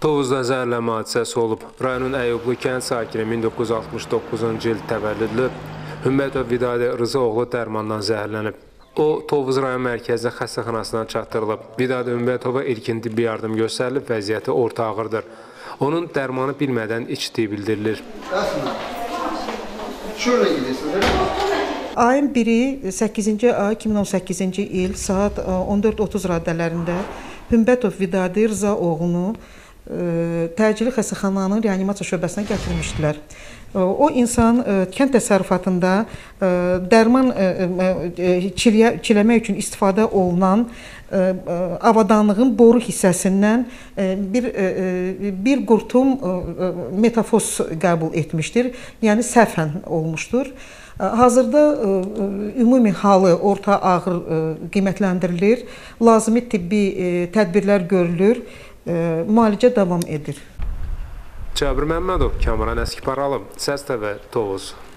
Tovuzda zəhərlənmə hadisəsi olub. Rayonun Əyublu kənd sakini 1969-cu il təvəllüdlü Hümbətov Vidadi Rızaoğlu dərmandan zəhərlənib. O, Tovuz rayon mərkəzi xəstəxanasından çatdırılıb. Vidadi Hümbətova ilkin tibbi yardım göstərilib, vəziyyəti orta ağırdır. Onun dərmanı bilmədən içdiyi bildirilir. Ayın 1-i 8-ci ay 2018-ci il saat 14:30 radələrində Hümbətov Vidadi Rızaoğlunu təcili xəstəxananın reanimasiya şöbəsinə gətirmişdilər. O insan kənd təsərrüfatında dərman çiləmək üçün istifadə olunan avadanlığın boru hissəsindən bir qurtum metafoz qəbul etmişdir, yəni səhvən olmuşdur. Hazırda ümumi halı orta ağır qiymətləndirilir, lazımi tibbi tədbirlər görülür, müalicə davam edir. Cəbir Məmmədov, Kamran Əskipar alıb, Səs TV, Tovuz.